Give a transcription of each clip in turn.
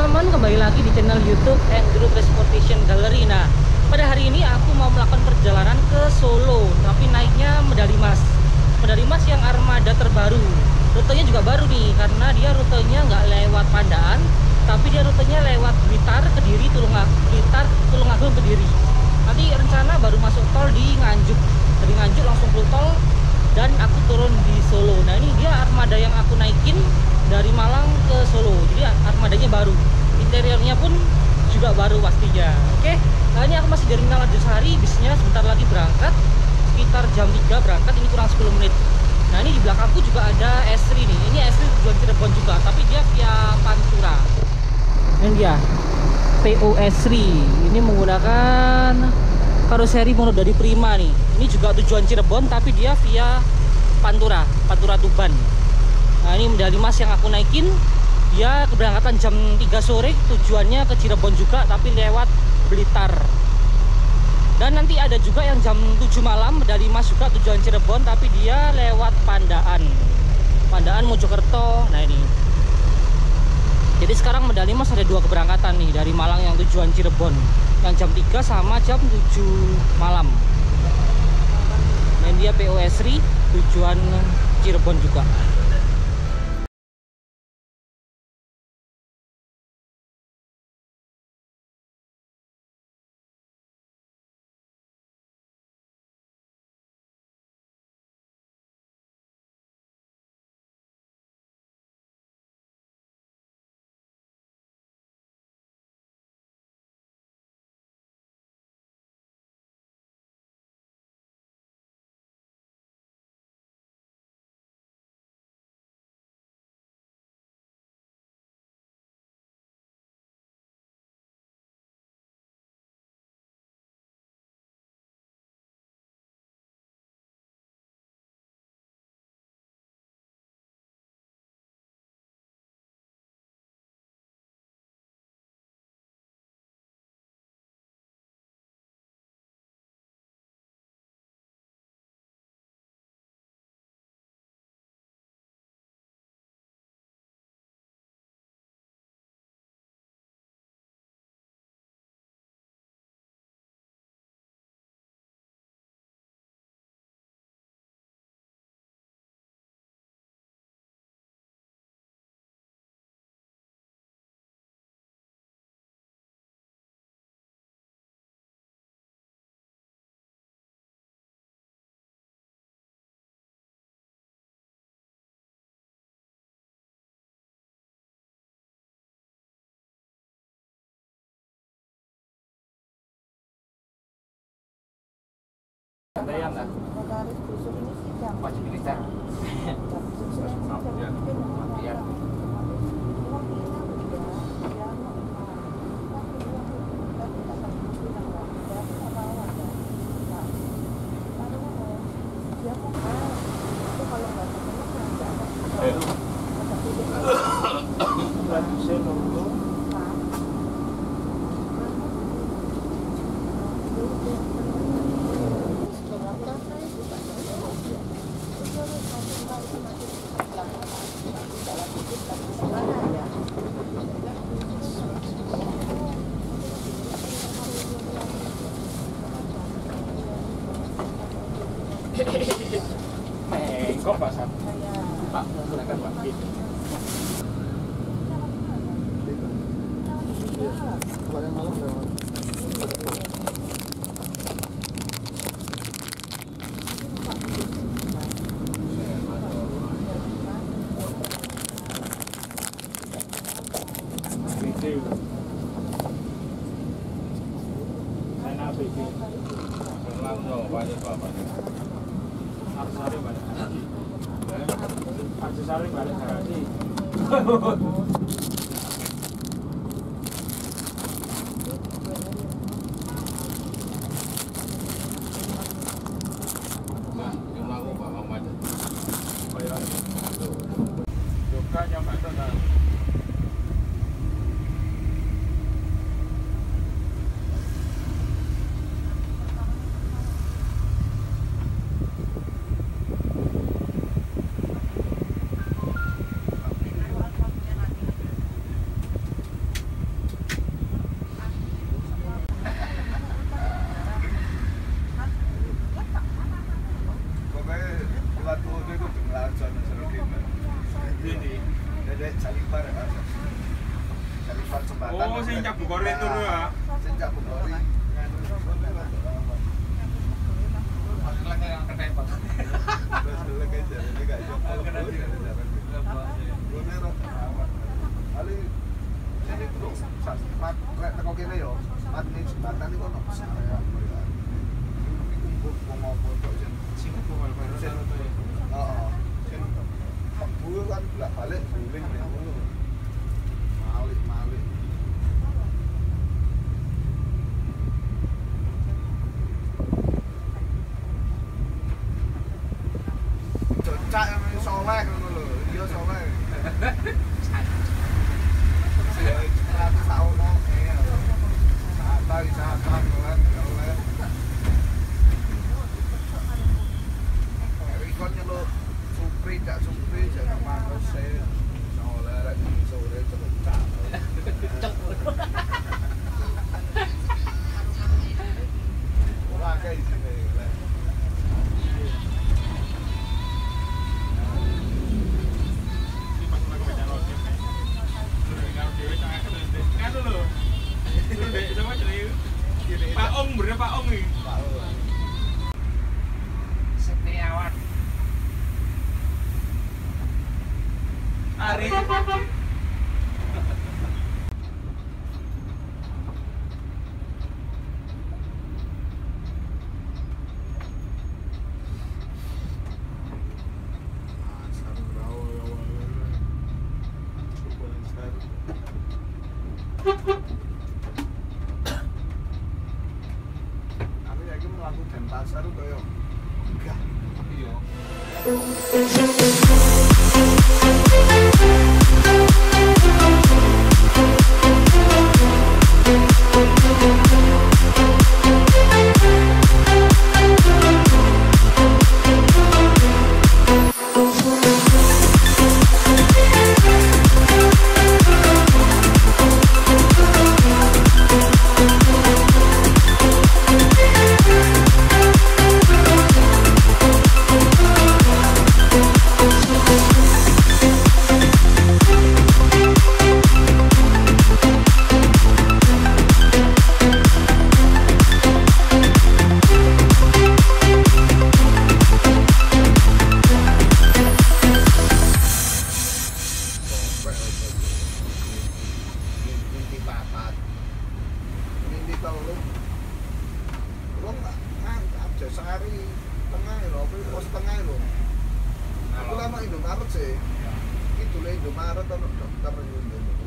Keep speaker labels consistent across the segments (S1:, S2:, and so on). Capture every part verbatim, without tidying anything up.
S1: teman-teman, kembali lagi di channel YouTube Andrew Transportation Gallery. Nah, pada hari ini aku mau melakukan perjalanan ke Solo, tapi naiknya Medali Mas. Medali Mas yang armada terbaru. Rutenya juga baru nih, karena dia rutenya nggak lewat Pandaan, tapi dia rutenya lewat Blitar, Kediri, Tulungagung, Blitar, Tulungagung, Kediri. Nanti rencana baru masuk tol di Nganjuk. Dari Nganjuk langsung full tol dan aku turun di Solo. Nah, ini dia armada yang aku naikin dari Malang ke Solo. Jadi armadanya baru, interiornya pun juga baru pastinya. Oke, nah ini aku masih dari Ngalajusari, bisnya sebentar lagi berangkat, sekitar jam tiga berangkat, ini kurang sepuluh menit. Nah, ini di belakangku juga ada Esri nih. Ini Esri tujuan Cirebon juga, tapi dia via Pantura. Ini dia P O Esri. Ini menggunakan karoseri mono dari Prima nih. Ini juga tujuan Cirebon, tapi dia via Pantura, Pantura Tuban. Nah, ini Medali Mas yang aku naikin. Dia keberangkatan jam tiga sore, tujuannya ke Cirebon juga, tapi lewat Blitar. Dan nanti ada juga yang jam tujuh malam, Medali Mas juga tujuan Cirebon, tapi dia lewat Pandaan. Pandaan Mojokerto. Nah, ini. Jadi sekarang Medali Mas ada dua keberangkatan nih, dari Malang yang tujuan Cirebon, yang jam tiga sama jam tujuh malam. Dan dia P O Esri tujuan Cirebon juga.
S2: Yang lah. Wajib militer. Iya. Mengkok pasar. Pak, silakan Pak. Kemarin malam lewat. Aksesori balik garasi.
S3: ndi?
S4: Dedek Jalipar kan. Jalipar jembatan.
S3: Oh, sing Cak Bukori turu ya.
S4: Sing Cak Bukori.
S2: Masalah yang ketembak.
S4: Terus dulu kayak jadi ini gak iso. Ali sini bro, mat rek teko kene yo. Mat ning jembatan iki ono saya. Kumpul ngopo tok sing
S3: Sing bukal baru
S4: Sing-
S3: to.
S4: Heeh. Sing kebu kan bolak-balik guling ning ngono. Malik-malik. Cocak yang soleh ngono lho. Iya soleh. Seratus tahun oke. Sata wisata oleh oleh. Rikon nyeluk supri cak supri jangan manus saya. Oleh rek sore cocak. Ora kayak sini.
S3: Iki pas lagi baca roti. Sudah karo dhewe cak aku terus. Ngono lho. Terus dek sama jenenge Pak Ong, bener Pak Ong iki.
S2: Setiawan.
S3: Ari.
S4: Aku yakin melakukan Denpasar kaya enggak.
S3: Iya.
S4: Mimpi papat. Mimpi telu. Wong enggak mantap Jasari tengah lho, apa pos tengah lho. Aku lama Indomaret sih. Itu le Indomaret ono dokter Indomaret.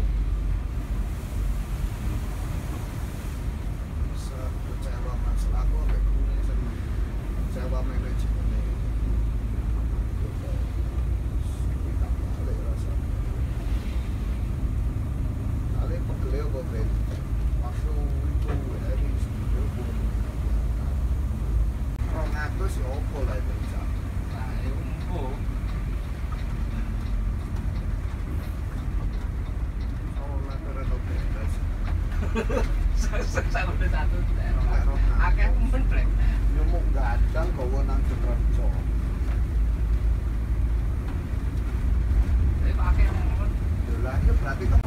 S4: Bisa kecewa masalah aku sampai kuning seneng. Kecewa manajemennya. Kita balik rasanya. Ale pegel kok Ben. Waktu itu hari sebelum pun. Rong atus ya opo lah itu bisa.
S3: Nah, iku empuk.
S4: Oh, lah terus oke.
S2: Satu satu.
S4: Rong
S2: Akeh men brek.
S4: nyemuk gadang bawa nang Jenerjo.
S2: Tapi kok akeh men.
S4: Lah ya berarti kan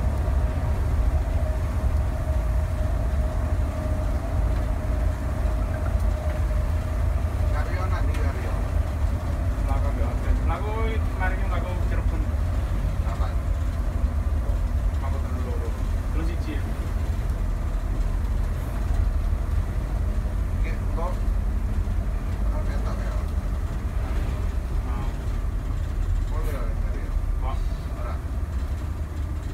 S4: karyo nanti karyo.
S3: Laku gak ada. Laku mari ki laku Cirebon.
S4: Apa?
S3: Laku telu loro. Terus siji.
S4: Oke, kok oke tak ya.
S3: Nah,
S4: Boleh ya karyo.
S3: kok
S4: Ora.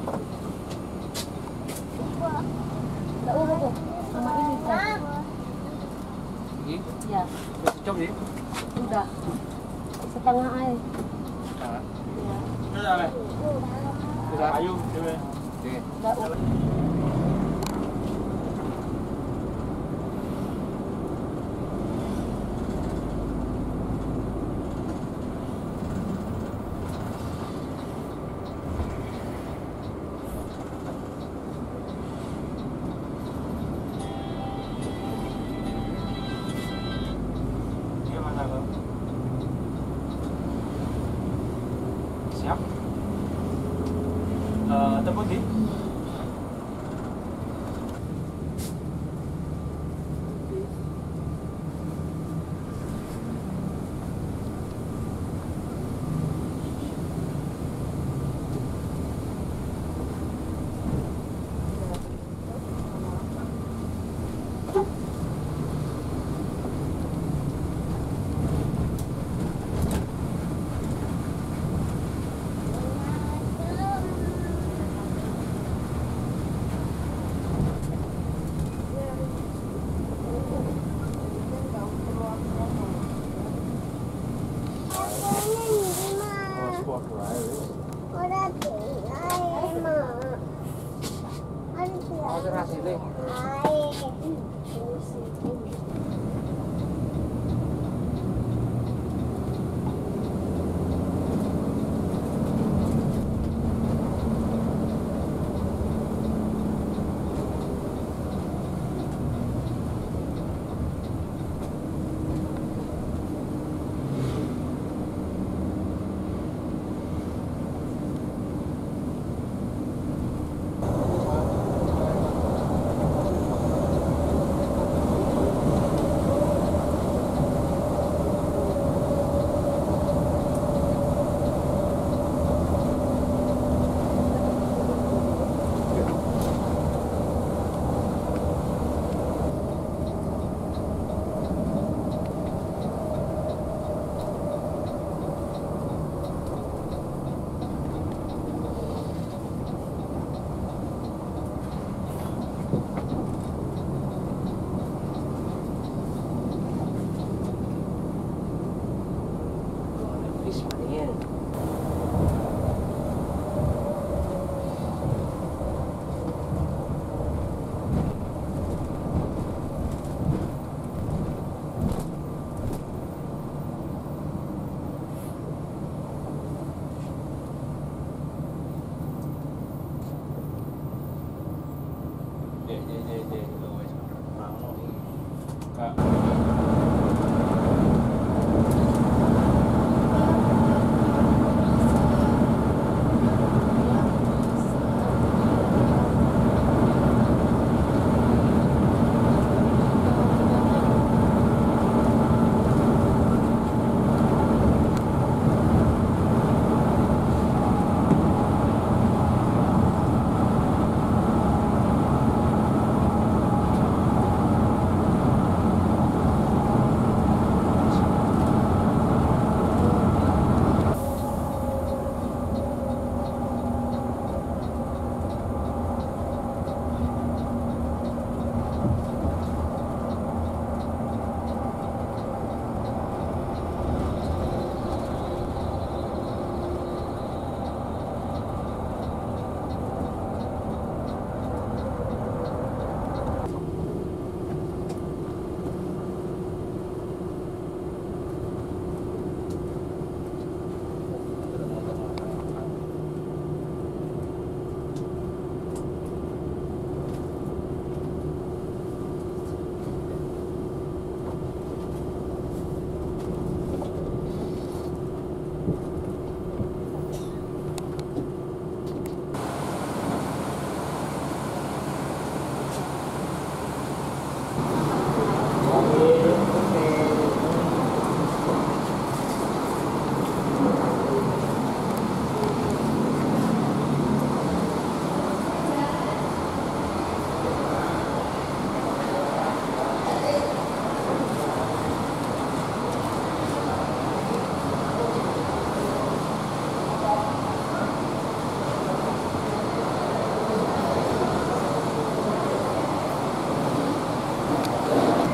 S5: Nggak urut tuh, sama ini kan?
S2: Ini
S5: Ya,
S2: cocok ya.
S5: udah setengah air.
S2: Nah,
S5: Ya,
S3: Udah lah.
S2: sudah.
S3: Ayo, coba.
S2: Oke.
S5: nggak urut.
S3: Gimana lo? Siap? Eh, tepuk di.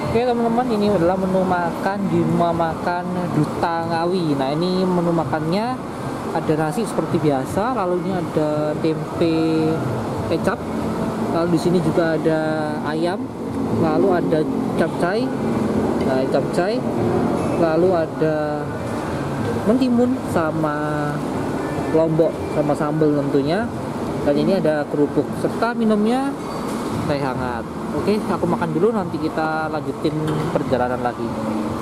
S1: Oke teman-teman, ini adalah menu makan di rumah makan Duta Ngawi. Nah ini menu makannya ada nasi seperti biasa, lalu ini ada tempe kecap, lalu di sini juga ada ayam, lalu ada capcay, nah capcay, lalu ada mentimun sama lombok sama sambal tentunya, dan ini ada kerupuk serta minumnya teh hangat. Oke, aku makan dulu, nanti kita lanjutin perjalanan lagi.